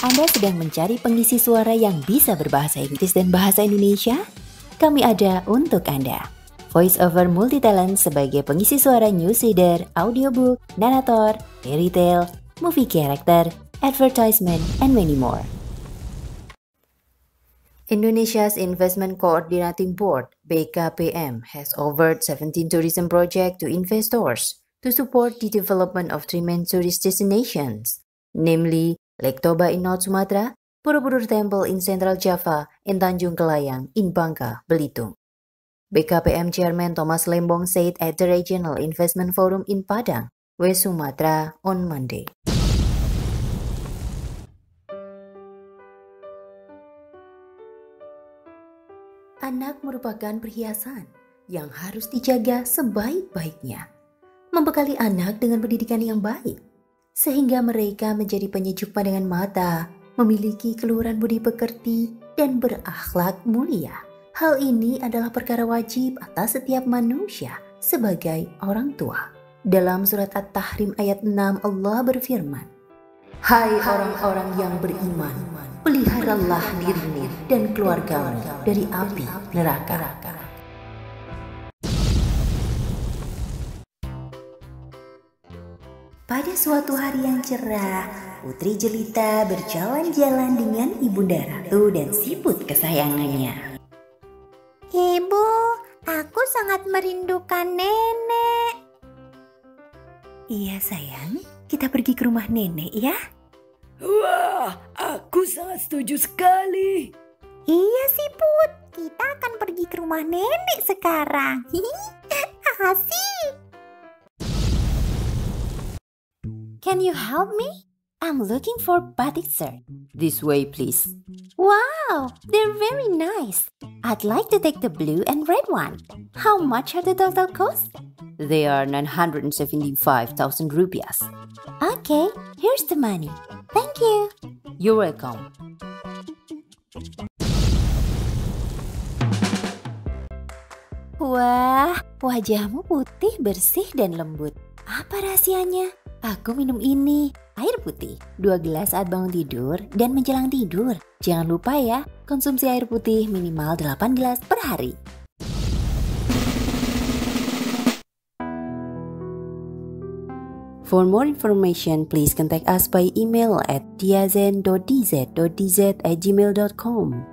Anda sedang mencari pengisi suara yang bisa berbahasa Inggris dan bahasa Indonesia? Kami ada untuk Anda. Voice over multi-talent sebagai pengisi suara newsreader, audiobook, narator, fairy tale, movie character, advertisement, and many more. Indonesia's Investment Coordinating Board, BKPM, has offered 17 tourism projects to investors to support the development of 3 main tourist destinations, namely Lake Toba in North Sumatra, Borobudur Temple in Central Java, and Tanjung Kelayang in Bangka, Belitung. BKPM Chairman Thomas Lembong said at the Regional Investment Forum in Padang, West Sumatra on Monday. Anak merupakan perhiasan yang harus dijaga sebaik-baiknya. Membekali anak dengan pendidikan yang baik, sehingga mereka menjadi penyejuk pandangan mata, memiliki keluhuran budi pekerti, dan berakhlak mulia. Hal ini adalah perkara wajib atas setiap manusia sebagai orang tua. Dalam surat At-Tahrim ayat 6 Allah berfirman, "Hai orang-orang yang beriman, peliharalah dirimu dan keluargamu dari api neraka." Pada suatu hari yang cerah, Putri Jelita berjalan-jalan dengan Ibunda Ratu dan siput kesayangannya. Ibu, aku sangat merindukan nenek. Iya sayang, kita pergi ke rumah nenek ya. Wah, aku sangat setuju sekali. Iya sih Put, kita akan pergi ke rumah nenek sekarang. Asik. Can you help me? I'm looking for batik shirt. This way please. Wow, they're very nice. I'd like to take the blue and red one. How much are the total cost? They are 975,000 rupiahs. Okay, here's the money. Thank you. You're welcome. Wah, wajahmu putih, bersih, dan lembut. Apa rahasianya? Aku minum ini, air putih, 2 gelas saat bangun tidur dan menjelang tidur. Jangan lupa ya, konsumsi air putih minimal 8 gelas per hari. For more information, please contact us by email at tiazen.dz.dz@gmail.com.